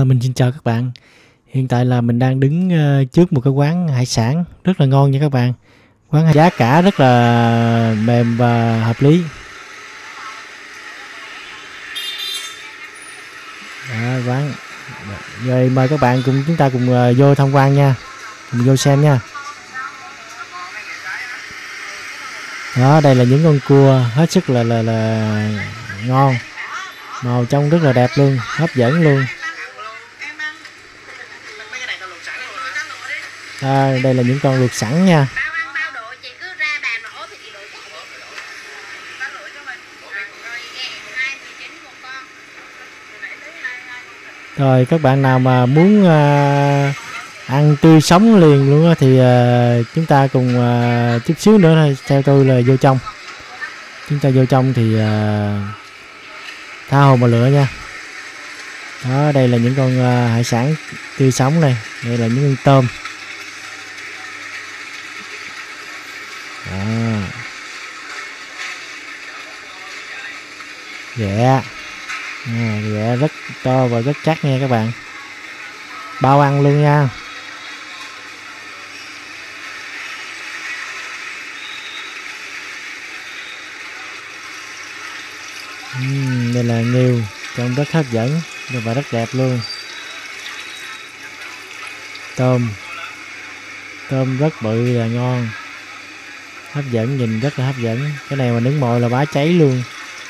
Mình xin chào các bạn. Hiện tại là mình đang đứng trước một cái quán hải sản rất là ngon nha các bạn. Giá cả rất là mềm và hợp lý. Quán. Rồi mời các bạn chúng ta cùng vô tham quan nha. Cùng vô xem nha. Đó, đây là những con cua hết sức là ngon. Màu trông rất là đẹp luôn, hấp dẫn luôn. Đây là những con luộc sẵn nha. Rồi các bạn nào mà muốn ăn tươi sống liền luôn thì chúng ta cùng chút xíu nữa thôi, theo tôi là vô trong. Chúng ta vô trong thì tha hồ mà lựa nha. Đó, đây là những con hải sản tươi sống này, đây là những con tôm. Ghẹ rất to và rất chắc nha các bạn, bao ăn luôn nha. Đây là nghêu, trông rất hấp dẫn và rất đẹp luôn. Tôm rất bự là ngon, hấp dẫn, nhìn rất là hấp dẫn. Cái này mà nướng mồi là bá cháy luôn.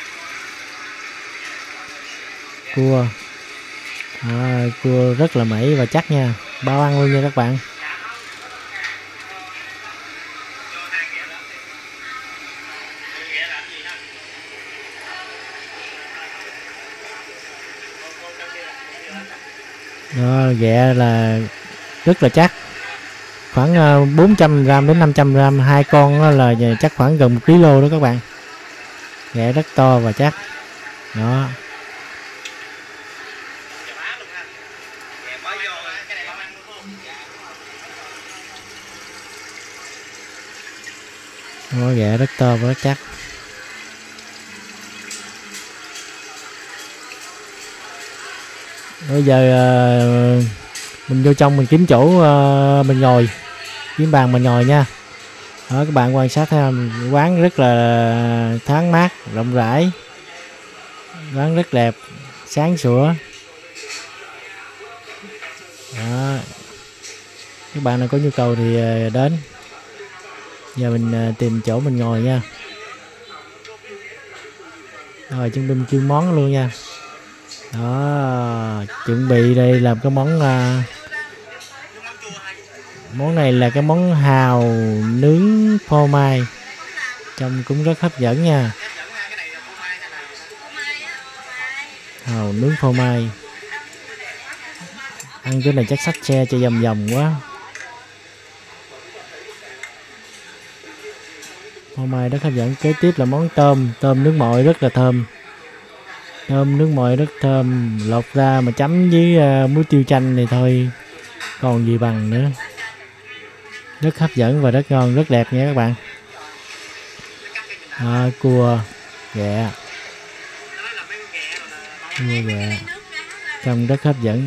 Cua rất là mẩy và chắc nha, bao ăn luôn nha các bạn. Đó, ghẹ là rất là chắc, khoảng 400g đến 500g, hai con là chắc khoảng gần 1 kg đó các bạn. Ghẹ rất to và chắc. Đó. Ghẹ rất to và rất chắc. Bây giờ mình vô trong, mình kiếm chỗ mình ngồi, kiếm bàn mình ngồi nha. Đó, các bạn quan sát thấy quán rất là thoáng mát, rộng rãi, quán rất đẹp, sáng sủa. Đó. Các bạn nào có nhu cầu thì đến. Giờ mình tìm chỗ mình ngồi nha. Rồi chúng mình kêu món luôn nha. Đó, chuẩn bị đây làm cái món này là cái món hàu nướng phô mai, trông cũng rất hấp dẫn nha. Hàu nướng phô mai, ăn cái này chắc xách xe cho vòng quá. Phô mai rất hấp dẫn. Kế tiếp là món tôm nước mội rất là thơm. Tôm nước mội rất thơm, lột ra mà chấm với muối tiêu chanh này thôi còn gì bằng nữa. Rất hấp dẫn và rất ngon, rất đẹp nha các bạn. Cua ghẹ trông rất hấp dẫn.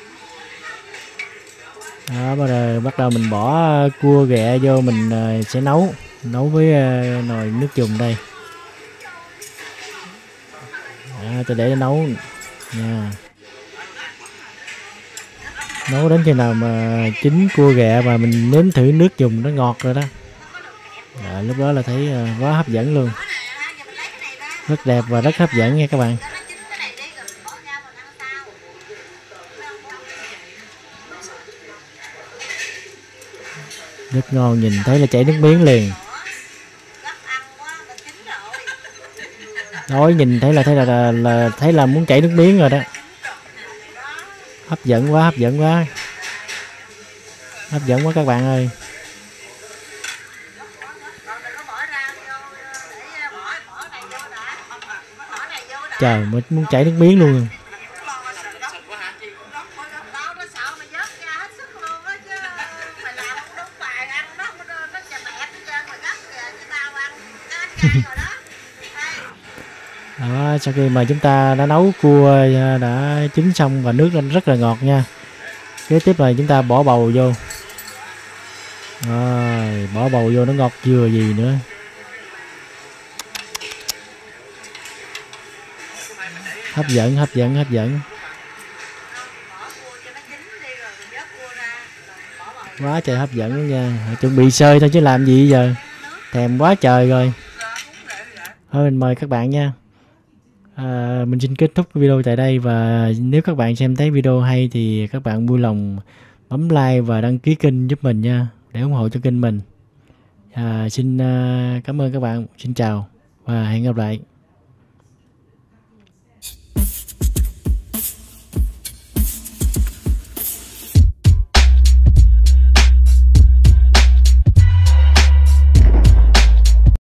Đó, bắt đầu mình bỏ cua ghẹ vô, mình sẽ nấu với nồi nước dùng đây. Tôi để nấu nha. Nấu đến khi nào mà chín cua ghẹ và mình nếm thử nước dùng nó ngọt rồi đó. Lúc đó là thấy quá hấp dẫn luôn. Rất đẹp và rất hấp dẫn nha các bạn. Rất ngon, nhìn thấy là chảy nước miếng liền. Nói nhìn thấy là muốn chảy nước miếng rồi đó. Hấp dẫn quá các bạn ơi. Trời, muốn chảy nước miếng luôn. Đó, sau khi mà chúng ta đã nấu cua đã chín xong và nước rất là ngọt nha. Kế tiếp là chúng ta bỏ bầu vô. Rồi, bỏ bầu vô nó ngọt dừa gì nữa. Hấp dẫn, hấp dẫn, hấp dẫn. Quá trời hấp dẫn luôn nha. Chuẩn bị sơi thôi chứ làm gì giờ. Thèm quá trời rồi. Thôi mình mời các bạn nha. Mình xin kết thúc video tại đây, và nếu các bạn xem thấy video hay thì các bạn vui lòng bấm like và đăng ký kênh giúp mình nha, để ủng hộ cho kênh mình. Xin cảm ơn các bạn. Xin chào và hẹn gặp lại.